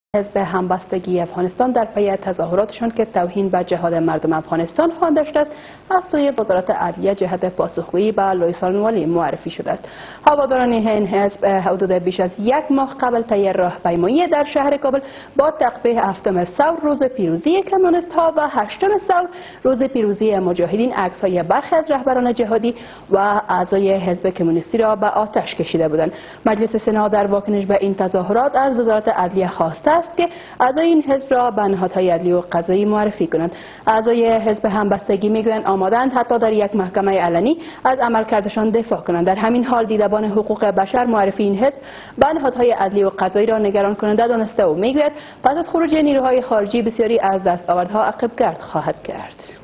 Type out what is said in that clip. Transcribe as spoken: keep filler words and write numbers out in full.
حزب همبستگی افغانستان در پی تظاهراتشان که توهین به جهاد مردم افغانستان خوانده است از سوی وزارت عدلیه جهت پاسخگویی به لویسانوالی معرفی شده است. هواداران این حزب حدود بیش از یک ماه قبل طی راهپیمایی در شهر کابل با تقبیح هفتم ثور روز پیروزی کمونیست ها و هشتم ثور روز پیروزی مجاهدین عکس های برخی از رهبران جهادی و اعضای حزب کمونیستی را به آتش کشیده بودند. مجلس سنا در واکنش به این تظاهرات از وزارت عدلیه خواسته است که اعضای این حزب را به نهادهای عدلی و قضایی معرفی کنند. اعضای حزب همبستگی میگویند آمادند حتی در یک محکمه علنی از عملکردشان دفاع کنند. در همین حال دیدبان حقوق بشر معرفی این حزب به نهادهای عدلی و قضایی را نگران کننده دانسته و میگوید پس از خروج نیروهای خارجی بسیاری از دستاوردها عقبگرد خواهد کرد.